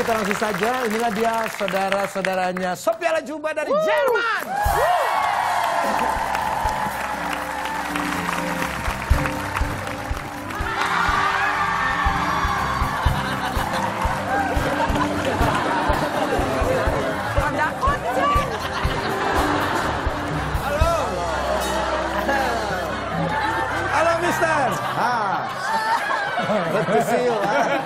kita langsung saja. Inilah dia saudara-saudaranya Sophia Latjuba dari Jerman. Halo, Mister. Good to see you.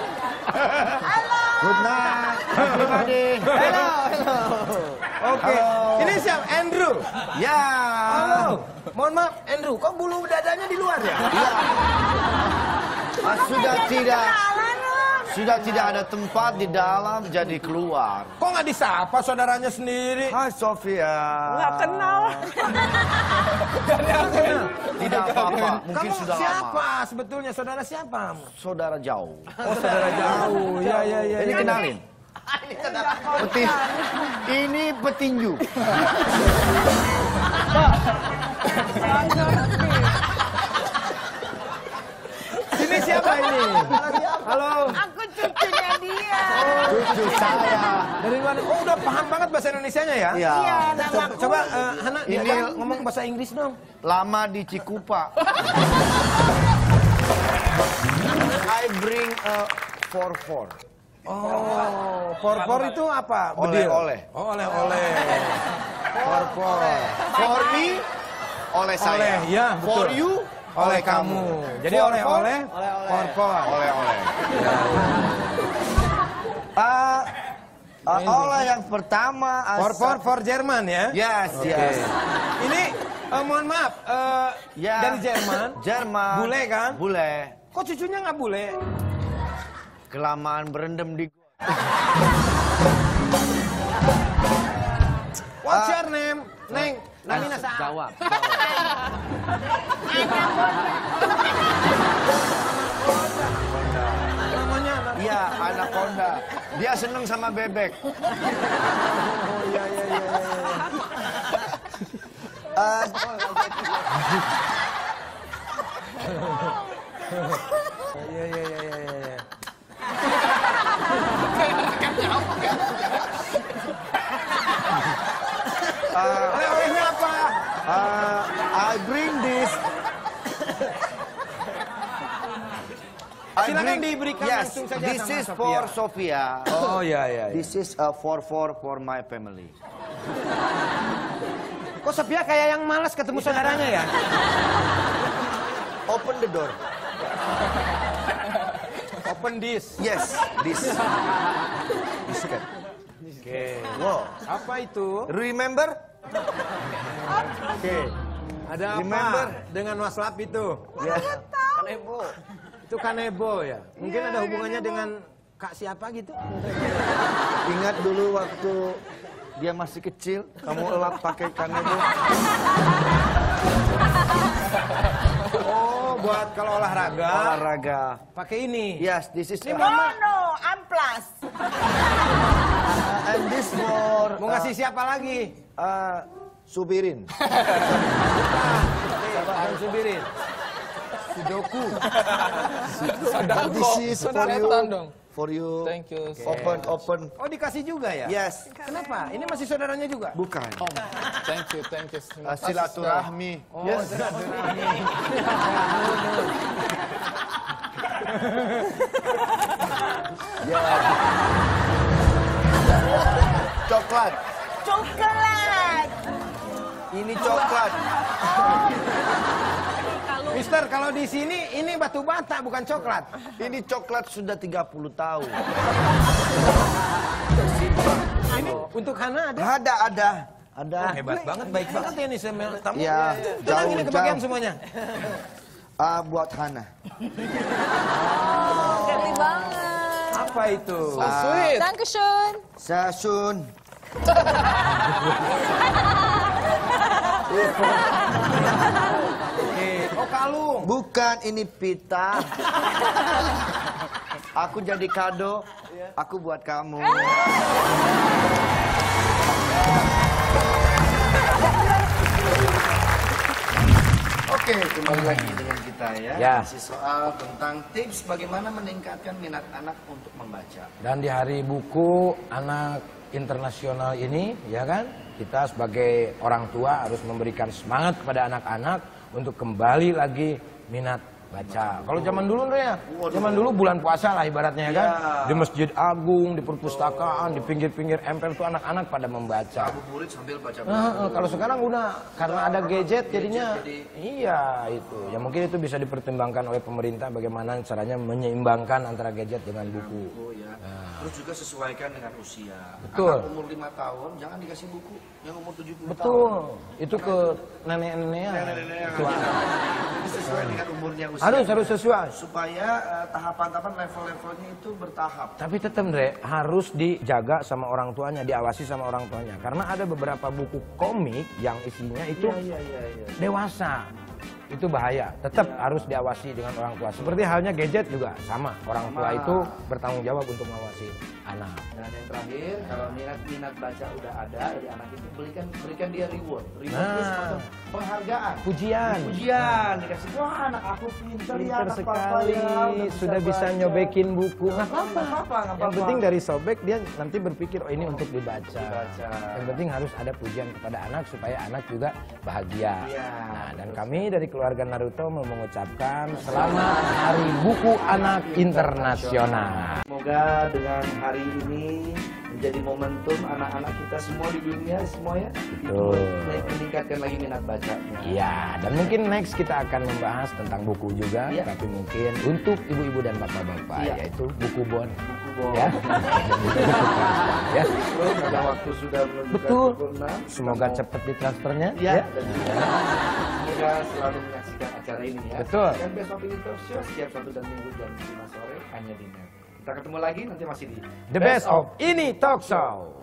Good night, everybody. Hello. Oke. Ini siapa? Andrew. Ya. Halo. Mohon maaf, Andrew. Kok bulu dadanya di luar ya? Sudah tidak ada tempat di dalam, jadi keluar. Kok nggak disapa saudaranya sendiri? Hai Sophia. Nggak kenal. Tidak apa-apa, mungkin Kamu sudah siapa lama. sebetulnya? Saudara siapa? Saudara jauh. Oh, saudara jauh. Ya. Ini kenalin. Ini petinju. Ini siapa ini? Halo. Aku cucunya dia. Cucu saya. Dari mana? Oh, udah paham banget bahasa Indonesianya ya? Iya. Coba Hana, Ini ngomong bahasa Inggris dong. lama di Cikupa. I bring a 4-4. Oh, por itu apa? Oleh-oleh. Oh, oleh-oleh. Por. For me, oleh saya. Oleh, ya, betul. For you, Oleh kamu. Jadi oleh-oleh, por. oleh-oleh. Oleh yang pertama. For Jerman ya? Yes. Ini mohon maaf, Ya. dari Jerman. Jerman. Bule kan? Bule. Kok cucunya nggak bule? Kelamaan berendam di gua. What's your name? Neng, namina sa. Jawab. Namanya Iya, anaconda. Dia seneng sama bebek. iya. Iya. Oleh-olehnya apa? I bring this. Silakan diberikan Yes, langsung saja this sama is Sophia. for Sophia. Oh iya. This is a 4-4 for my family. Kok Sophia kayak yang malas ketemu saudaranya ya? Open the door. Open this. Yes, this. Biscuit. Oke. Wow. Apa itu? Remember? Oke. Ada apa Remember? dengan waslap itu? Ya. Kanebo. Itu kanebo ya? Mungkin ada hubungannya dengan kak siapa gitu? Ingat dulu waktu dia masih kecil, kamu elap pakai kanebo. Oh, buat kalau olahraga. Olahraga. Pakai ini. Yes, this is. No, amplas. And this for. Mau ngasih siapa lagi? Subirin. Jangan subirin. Sudoku. This is for you. For you. Thank you. Open. Oh, dikasih juga ya? Yes. Kenapa? Ini masih saudaranya juga? Bukan. Thank you. Terima kasih, Silaturahmi. Oh, Yes. Coklat. Coklat. Ini coklat. Mister, kalau di sini ini batu bata bukan coklat. Ini coklat sudah 30 tahun. Ini untuk Hana ada? Ada. Oh, hebat banget, baik banget ya nih sama tamu. Iya, Tenang ini kebagian jauh. semuanya. Buat Hana. Geli banget. Apa itu? Sweet. Dankeschön. Sasun. Oke. Oh, kalung. Bukan, ini pita. Aku jadi kado. Aku buat kamu. Oke, kembali lagi dengan kita ya. Ya. Masih soal tentang tips bagaimana meningkatkan minat anak untuk membaca. Dan di Hari Buku Anak Internasional ini, ya kan, kita sebagai orang tua harus memberikan semangat kepada anak-anak untuk kembali lagi minat baca. Kalau zaman dulu ya, zaman dulu bulan puasa lah ibaratnya ya kan, di Masjid Agung, di perpustakaan, di pinggir-pinggir empel tuh anak-anak pada membaca. Ngabuburit sambil baca buku. Kalau sekarang udah karena ada gadget jadinya, iya itu. Ya mungkin itu bisa dipertimbangkan oleh pemerintah bagaimana caranya menyeimbangkan antara gadget dengan buku. Oh ya. Terus juga sesuaikan dengan usia. Betul. Anak umur 5 tahun jangan dikasih buku yang umur 70 tahun. Betul. Itu ke nenek-neneknya. Sesuai dengan umurnya usia. Harus sesuai. Supaya tahapan-tahapan level-levelnya itu bertahap. Tapi tetap Dre, harus dijaga sama orang tuanya, diawasi sama orang tuanya. Karena ada beberapa buku komik yang isinya itu dewasa. Itu bahaya, tetap harus diawasi dengan orang tua. Seperti halnya gadget juga sama. Orang tua itu bertanggung jawab untuk mengawasi anak. Dan yang terakhir, kalau minat baca udah ada dari anak itu, berikan dia reward. Reward Nah. itu semacam penghargaan. Pujian. Dikasih, wah anak aku pintar ya, Pintar anak papa sekali, ya, udah sudah bisa baca." nyobekin buku. Nggak Nggak apa-apa. Yang penting dari sobek dia nanti berpikir, oh ini untuk dibaca. Dibaca. Yang penting harus ada pujian kepada anak supaya anak juga bahagia. Iya. Nah, dan kami dari keluarga Naruto mau mengucapkan selamat Hari Buku Anak Internasional. Semoga dengan hari ini menjadi momentum anak-anak kita semua di dunia semuanya Betul. meningkatkan lagi minat bacanya. Iya, dan mungkin next kita akan membahas tentang buku juga, Iya. tapi mungkin untuk ibu-ibu dan bapak-bapak, Iya. yaitu buku bon. Buku bon. Ya. Ya. Terus pada waktu sudah menunjukkan Betul. pukul 6, Semoga cepat ditransfernya. Ya. Ya. Dan juga semoga selalu menyaksikan acara ini ya. Betul. Dan besok ini talk show setiap Sabtu dan Minggu jam 5 sore hanya di net. Kita ketemu lagi nanti masih di The Best of Ini Talk Show.